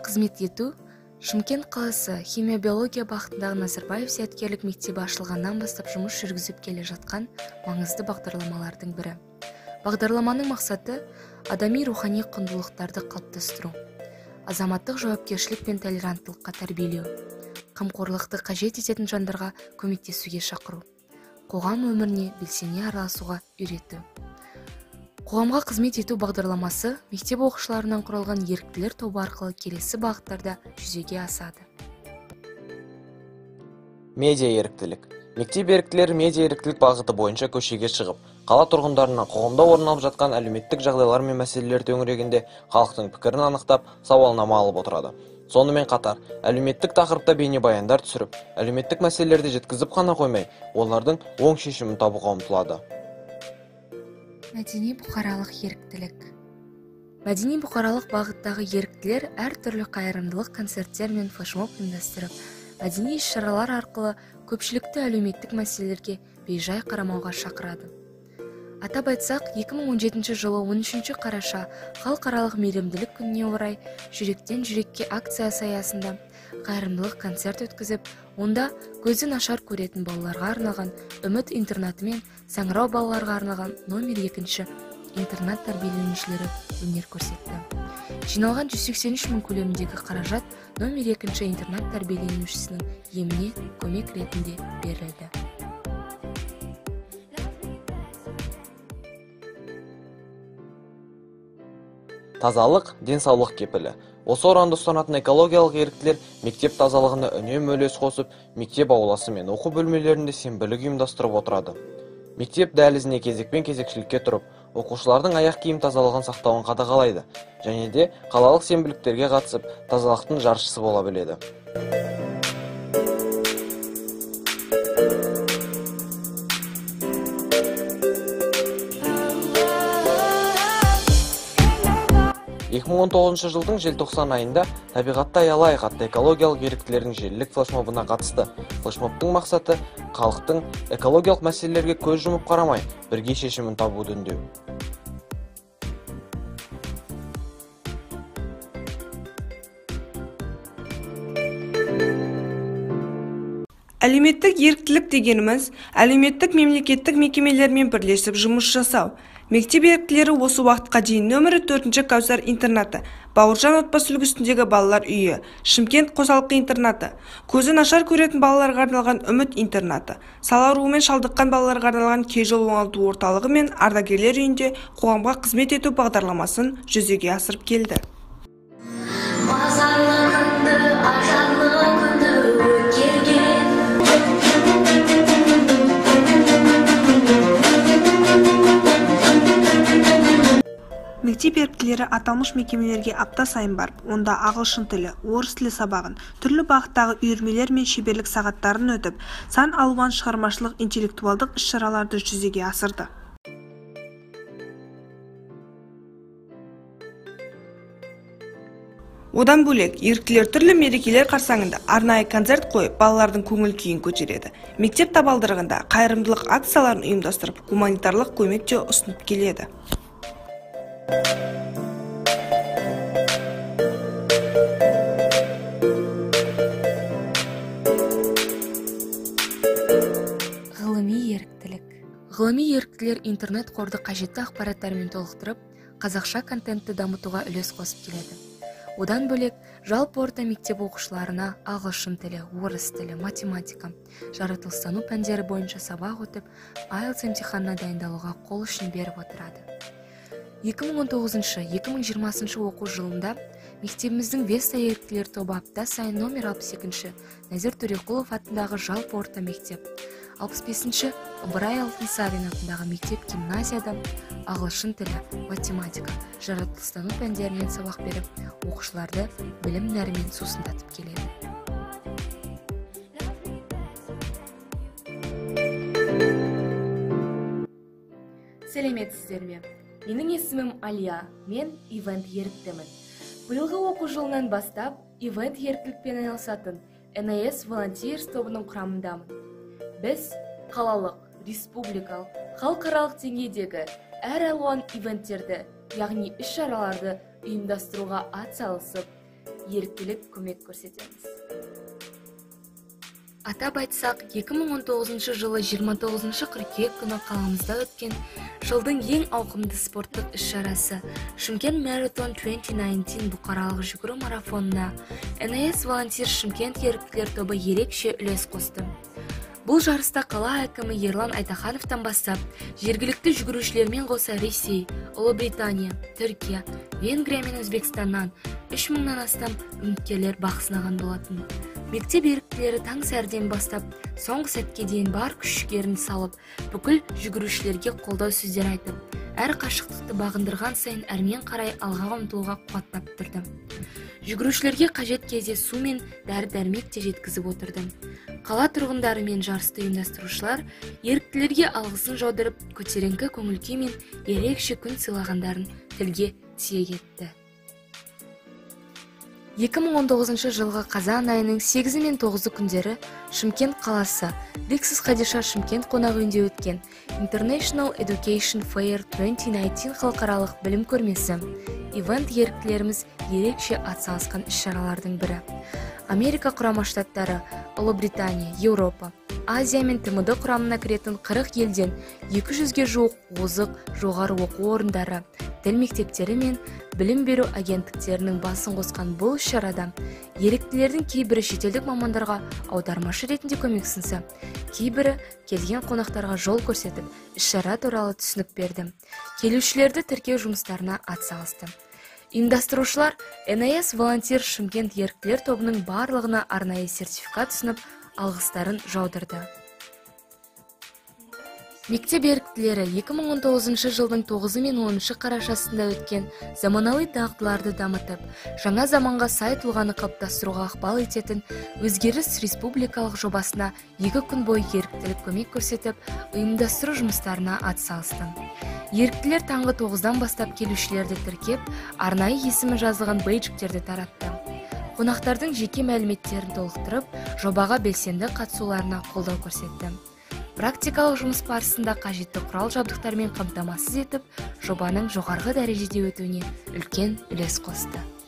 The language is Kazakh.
қызмет ету Шымкент қаласы химия-биология бағытындағы Назарбаев зияткерлік мектебі ашылғаннан бастап жұмыс жүргізіп келе жатқан маңызды бағдарламалардың бірі. Бағдарламаның мақсаты адами рухани құндылықтарды қалыптастыру, азаматтық жауапкершілік пен толеранттылыққа тәрбиелеу, қамқорлықты қажет ететін жандарға көмектесуге шақыру, қоғам өміріне белсене араласуға үйрету. Қоғамға қызмет ету бағдарламасы мектеп оқушыларынан құралған еріктілер тобы арқылы келесі бағыттарда жүзеге асады. Медиа еріктілік. Мектеп еріктілері медиа еріктілік бағыты бойынша көшеге шығып, қала тұрғындарына қоғамда орын алып жатқан әлеуметтік жағдайлар мен мәселелер төңірегінде халықтың пікірін анықтап, сауалнама алып отырады. Сонымен қатар, әлеуметтік тақырыпта бейнебаяндар түсіріп, әлеуметтік мәселелерді жеткізіп қана қоймай, олардың оң шешімін табуға ұмтылады. Мәдени-бұқаралық еріктілік. Мәдени-бұқаралық бағыттағы еріктілер әртүрлі қайырымдылық концерттер мен флешмоб ұйымдастырып, мәдени іс-шаралар арқылы көпшілікті әлеуметтік мәселелерге бейжай қарамауға шақырады. Атап айтсақ, 2017 жылы 13 қараша халықаралық мейірімділік күніне орай жүректен жүрекке акциясы аясында қайырымдылық концерт өткізіп, онда көзі нашар көретін балаларға арналған Үміт интернаты мен Саңырау балаларға арналған номер 2 интернат тәрбиеленушілері өнер көрсетті. Жиналған 183 мың көлеміндегі қаражат номер 2 интернат тәрбиеленушісінің еміне көмек ретінде берілді. Тазалық, денсаулық кепілі. Осы оранды ұстанатын экологиялық еріктілер мектеп тазалығына үнемі үлес қосып, мектеп ауласы мен оқу бөлмелерінде сенбілік ұйымдастырып отырады. Мектеп дәлізіне кезекпен кезекшілікке тұрып, оқушылардың аяқ киім тазалығын сақтауын қадағалайды, және де қалалық сенбіліктерге қатысып, тазалықтың жаршысы бола біледі. 2019 жылдың желтоқсан айында табиғатты аялайық атты экологиялық еріктілердің желілік флешмобына қатысты. Флешмобтың мақсаты халықтың экологиялық мәселелерге көз жұмып қарамай, бірге шешімін табуды үндеу. Әлеуметтік еріктілік дегеніміз, әлеуметтік мемлекеттік мекемелермен бірлесіп жұмыс жасау. Мектеп еріктілері осы уақытқа дейін нөмірі 4 Кәусар интернаты, Бауыржан отбасы үлгісіндегі балалар үйі, Шымкент қосалқы интернаты, көзі нашар көретін балаларға арналған Үміт интернаты, сал ауруымен шалдыққан балаларға арналған кей жол оңалту орталығы мен ардагерлер үйінде қоғамға қызмет ету бағдарламасын жүзеге асырып келді. Мектеп еріктілері аталмыш мекемелерге апта сайын барып, онда ағылшын тілі, орыс тілі сабағын, түрлі бағыттағы үйірмелер мен шеберлік сағаттарын өтіп, сан алуан шығармашылық интеллектуалдық іс-шараларды жүзеге асырды. Одан бөлек, еріктілер түрлі мерекелер қарсаңында арнайы концерт қойып, балалардың көңіл күйін көтереді. Мектеп табалдырығында қайырымдылық акцияларын ұйымдастырып, гуманитарлық көмек те ұсынып келеді. Ғылыми еріктілік. Ғылыми еріктілер интернет қорды қажетті ақпараттармен толықтырып, қазақша контентті дамытуға үлес қосып келеді. Одан бөлек, жалпы орта мектеп оқушыларына ағылшын тілі, орыс тілі, математика, жаратылыстану пәндері бойынша сабақ өтіп, IELTS емтиханына дайындалуға қол ұшын беріп отырады. 2019-2020 оқу жылында мектебіміздің Веста еріктілер тобы апта сайын номер 62 Нәзір Төреқұлов атындағы жалпы орта мектеп, 65 Ыбырай Алтынсарин атындағы мектеп гимназияда ағылшын тілі, математика, жаратылыстану пәндерінен сабақ беріп, оқушыларды білім нәрімен сусындатып келеді. Сәлеметсіздер ме? Менің есімім Алия, мен ивент еріктімін. Биылғы оқу жылынан бастап, ивент еріктілікпен айналысатын NAS Volunteers тобының құрамындамын. Біз қалалық, республикалық, халықаралық деңгейдегі әр алуан ивенттерді, яғни іс-шараларды ұйымдастыруға атсалысып, еріктілік көмек көрсетеміз. Атап айтсақ, 2019 жылы 29 қыркүйек күні қаламызда өткен жылдың ең ауқымды спорттық іс-шарасы Шымкент Marathon 2019 бұқаралық жүгіру марафонына НС волонтер Шымкент еріктілер тобы ерекше үлес қосты. Бұл жарыста қала әкімі Ерлан Айтахановтан бастап, жергілікті жүгірушілермен қоса Ресей, Ұлыбритания, Түркия, Венгрия мен Өзбекстаннан 3000-нан астам үміткерлер бақ сынаған болатын. Мектеп еріктілері таң сәрден бастап, соңғы сәтке дейін бар күш-жігерін салып, бүкіл жүгірушілерге қолдау сөздер айтып, әр қашықтықты бағындырған сайын әрмен қарай алға ұмтылуға қуаттап тұрды. Жүгірушілерге қажет кезде су мен дәрі-дәрмек те жеткізіп отырды. Қала тұрғындары мен жарысты ұйымдастырушылар еріктілерге алғысын жаудырып, көтеріңкі көңіл-күй мен ерекше күн сыйлағандарын тілге тиек етті. 2019 жылғы қазан айының 8 мен 9 күндері Шымкент қаласы Лексус Хадиша Шымкент қонақ үйінде өткен International Education Fair 2019 халықаралық білім көрмесі ивент еріктілеріміз ерекше атсалысқан іс-шаралардың бірі. Америка құрама штаттары, Ұлыбритания, Еуропа, Азия мен ТМД құрамына кіретін 40 елден 200-ге жуық озық жоғары оқу орындары, тіл мектептері мен білім беру агенттіктерінің басын қосқан бұл іс-шарада еріктілердің кейбірі шетелдік мамандарға аудармашы ретінде көмексінсе, кейбірі келген қонақтарға жол көрсетіп, іс-шара туралы түсінік берді. Келушілерді тіркеу жұмыстарына атсалысты. Ұйымдастырушылар НС волонтер Шымкент еріктілер тобының барлығына арнайы сертификат ұсынып, алғыстарын жаудырды. Мектеп еріктілері 2019 жылдың 9 мен 10 қарашасында өткен заманауи дағдыларды дамытып, жаңа заманға сай тұлғаны қалыптастыруға ықпал ететін өзгеріс республикалық жобасына 2 күн бойы еріктілік көмек көрсетіп, ұйымдастыру жұмыстарына атсалысты. Еріктілер таңғы 9-дан бастап келушілерді тіркеп, арнайы есімі жазылған бейджіктерді таратты. Қонақтардың жеке мәліметтерін толықтырып, жобаға белсенді қатысуларына қолдау көрсетті. Практикалық жұмыс барысында қажетті құрал-жабдықтармен қамтамасыз етіп, жобаның жоғарғы дәрежеде өтуіне үлкен үлес қосты.